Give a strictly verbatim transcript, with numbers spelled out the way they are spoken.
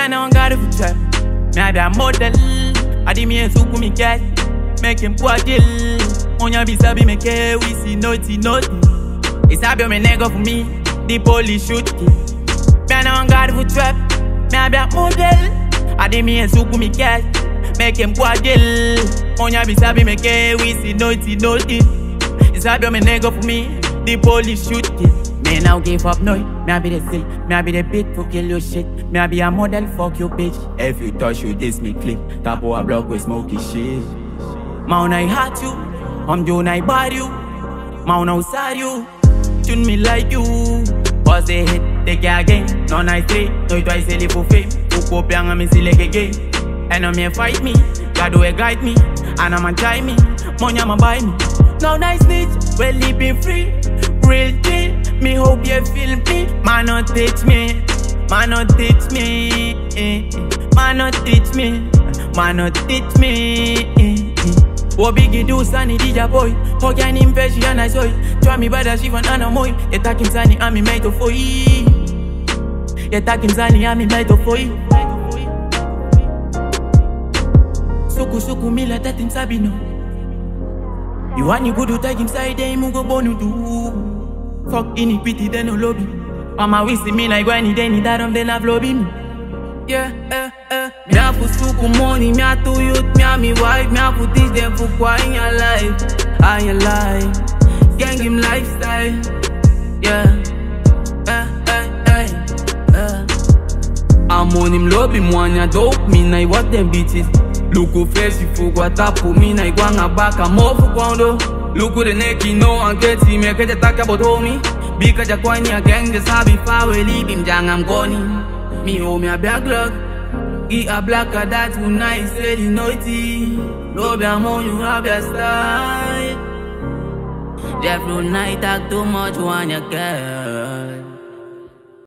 I don't got it for trap. Me I be a model. I di me and suku me cat. Make him poor deal. On ya be sabi me care. We see naughty naughty. It's happy me nigga for me. The police shoot me. Me I don't got it for trap. Me I be a model. I di me and suku me cat. Make him poor deal. On ya be sabi me care. We see naughty naughty. It's happy me nigga for me. The police shoot me. Me now give up no. Me I be the sill. Me I be the beat to kill your shit. Me I be a model, fuck your bitch. If you touch you, this me click. Tap a block with smoky shit. Mount I hurt you. I'm doing I bad you. Mount outside you. Tune me like you. Boss they hit, they get again. No nice three, no twice a for fame. Who pop young and me see like a game. And I'm here fight me. God do it guide me. And I'm a try me. Money I'ma buy me. No nice bitch, well living free. Real thing, me hope you feel me. Man not teach me, man not teach me, man not teach me, man not teach me. What biggie do sunny D J boy? How can him Fertje and I saw it? Try me by the Chivone Antomoi. You talking sunny and me made to for you. You talking sunny and me made to for you. Suku suku mi la tatin sabino. You want you go to take him side, then you go bonu do. Fuck iniquity, then no lobby. Mama we see me like when he then he that then have lobby me. Yeah, eh, eh. Me have to suku money, me have to youth, me have me wife, me have to teach them for why in your life, I your life, gang him lifestyle. Yeah, eh, eh, eh, eh. I'm on him lobby, mwanya dope, me na what them bitches. Look who face you for what up for me, na igwanga back, I'm off for guando. Look who the neck you know and get him, make it talk about homie. Because you're going a gang, just have it far away, leave him, jang, I'm gone. Me hold me a black luck. Get a blacker that too nice, really naughty. Love your mom, you have your style. Jeffery night talk too much on your girl.